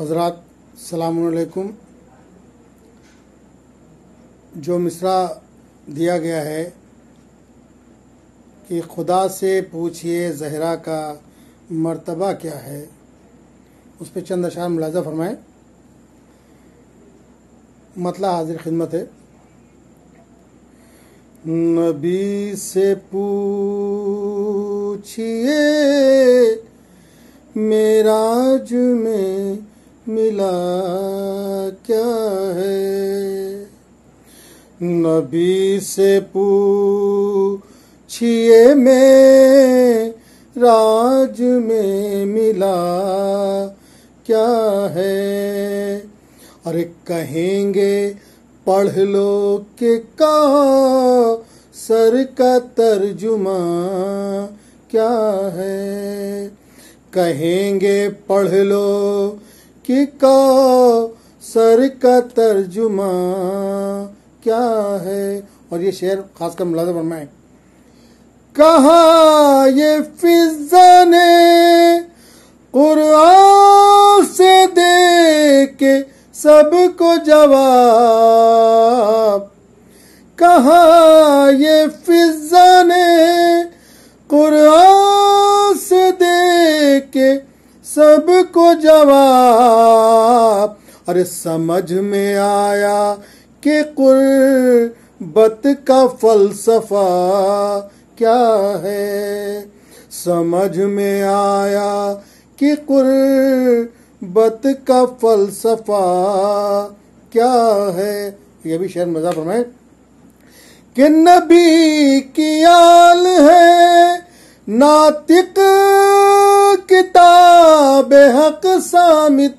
हज़रात अस्सलामु अलैकुम। जो मिसरा दिया गया है कि खुदा से पूछिए ज़हरा का मर्तबा क्या है, उस पर चंद अशार मुलाज़ा फरमाएँ। मतला हाजिर खिदमत है। नबी से पूछिए मेराज में मिला क्या है, नबी से पूछिए मेराज में मिला क्या है। अरे कहेंगे पढ़ लो कि सर का तर्जुमा क्या है, कहेंगे पढ़ लो कि सर का तर्जुमा क्या है। और ये शेर खासकर मुलाज़ा फरमाएं। कहा ये फिज़ा ने कुरान से दे के सबको जवाब, कहा ये फिज़ा ने कुरान से दे के सबको जवाब। अरे समझ में आया कि कुर्बत का फलसफा क्या है, समझ में आया कि कुर्बत का फलसफा क्या है। यह भी शेर मज़ा फरमाए कि नबी की आल है नातिक किताब हक सामित,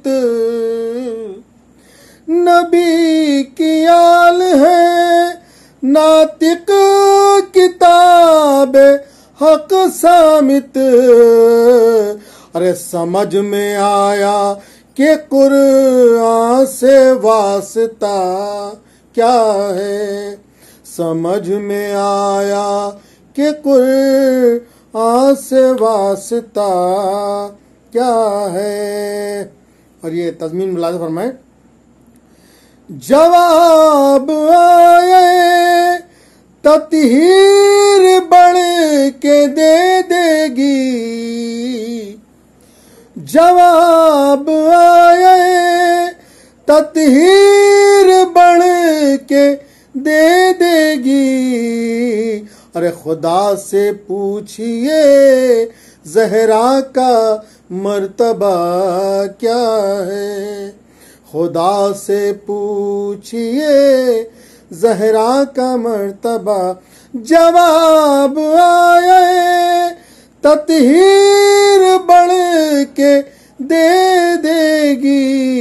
नबी की आल है नातिक किताब हक सामित। अरे समझ में आया कि कुरान से वास्ता क्या है, समझ में आया कि कुरान से वास्ता क्या है। और ये तज़मीन मुलाज़ा फरमाए। जवाब आए तत्हीर बढ़ के दे देगी, जवाब आए तत्हीर बढ़ के दे देगी। अरे खुदा से पूछिए ज़हरा का मर्तबा क्या है, खुदा से पूछिए ज़हरा का मर्तबा। जवाब आए तत्हीर बढ़ के दे देगी,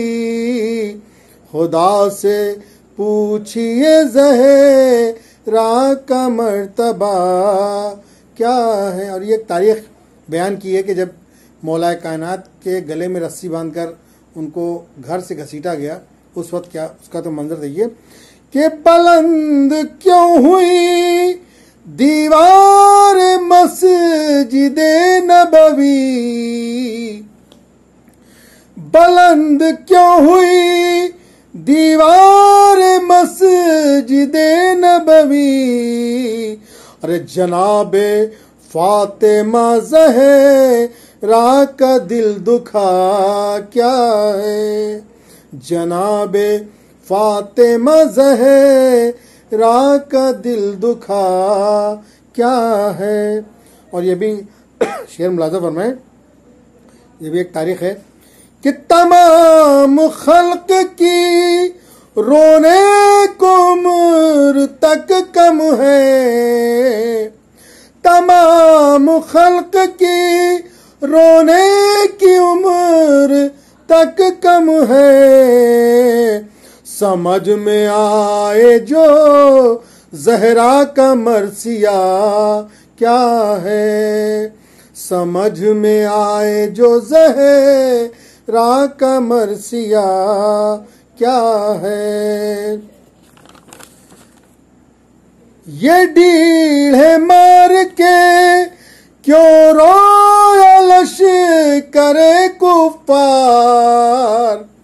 खुदा से पूछिए ज़हरा का मर्तबा क्या है। और ये एक तारीख़ बयान की है कि जब मौलाए कायनात के गले में रस्सी बांधकर उनको घर से घसीटा गया, उस वक्त क्या उसका तो मंजर देखिए कि बुलंद क्यों हुई दीवार मस्जिद नबवी, बुलंद क्यों हुई दीवार मस्जिद नबवी। अरे जनाबे फातिमा ज़हरा का दिल दुखा क्या है, जनाबे फातिमा ज़हरा का दिल दुखा क्या है। और ये भी शेर मुलाज़ा फरमाए। ये भी एक तारीख़ है कि तमाम खल्क की रोने को उम्र तक कम है, तमाम खल्क की रोने की उम्र तक कम है। समझ में आए जो ज़हरा का मरसिया क्या है, समझ में आए जो ज़हरा का मरसिया क्या है। ये डीढ़े मार के क्यों रोया लश्कर कुफ्फार,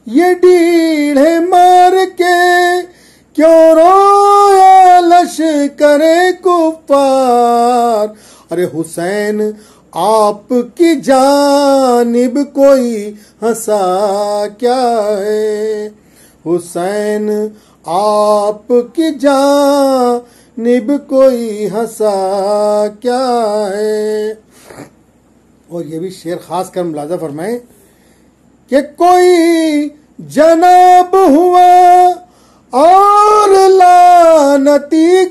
ये डीढ़े मार के क्यों रोया लश्करे कुफ्फार। अरे हुसैन आपकी जानिब कोई हंसा क्या है, हुसैन आपकी जानिब कोई हंसा क्या है। और ये भी शेर खास कर मुलाजा फरमाए कि कोई जनाब हुआ और लानती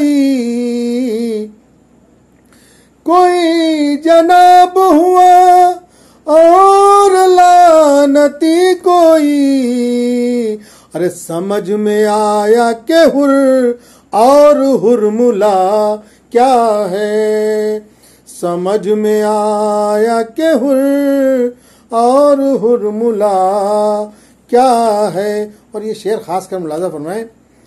कोई जनाब हुआ और लानती कोई। अरे समझ में आया कि हुर और हुरमुला क्या है, समझ में आया कि हुर और हुरमुला क्या है। और ये शेर खास कर मुलाजा फरमाए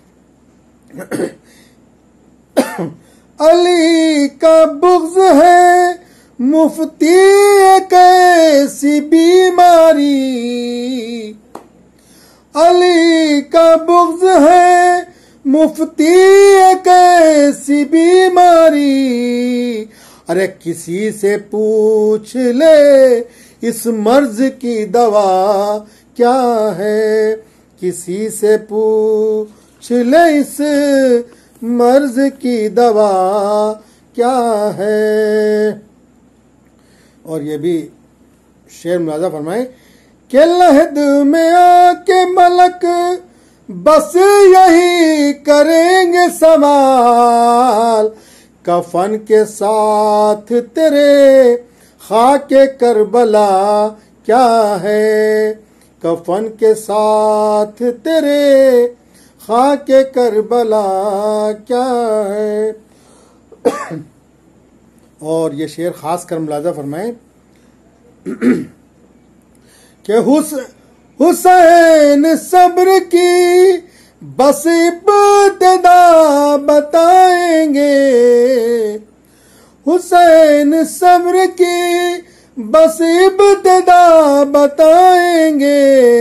अली का बुग़्ज़ है मुफ्ती एक ऐसी बीमारी, अली का बुग़्ज़ है मुफ्ती एक ऐसी बीमारी। अरे किसी से पूछ ले इस मर्ज की दवा क्या है, किसी से पूछ ले इस मर्ज की दवा क्या है। और ये भी शेर मुलाजा फरमाए कि लहद में आके मलक बस यही करेंगे सवाल, कफन के साथ तेरे खाके करबला क्या है, कफन के साथ तेरे खाके करबला क्या है। और ये शेर खास कर मुलाजा फरमाए कि हुसैन सब्र की बस इब्तिदा बताएंगे, हुसैन सब्र की बस इब्तिदा बताएंगे,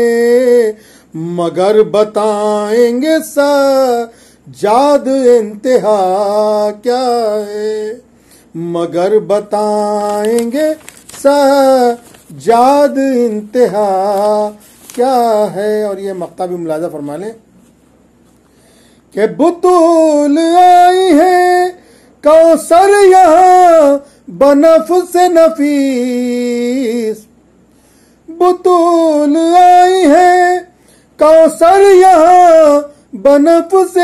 मगर बताएंगे सजाद इंतहा क्या है, मगर बताएंगे सजाद इंतहा क्या है। और ये मक्ता भी मुलाजा फरमा लें कि बुतूल आई है कौसर यहाँ बनफ्स नफीस, बुतूल आई है कौसर यहाँ बनफ्स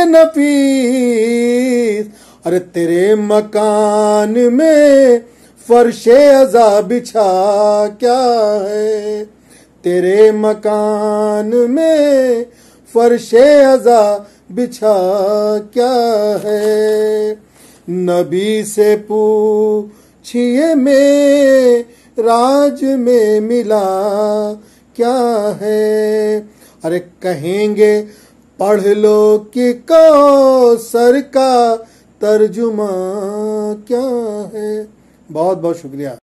नफीस। अरे तेरे मकान में फर्शे अज़ा बिछा क्या है, तेरे मकान में फर्शे अज़ा बिछा क्या है। नबी से पूछिए में राज में मिला क्या है। अरे कहेंगे पढ़ लो कि कौसर का तर्जुमा क्या है। बहुत बहुत शुक्रिया।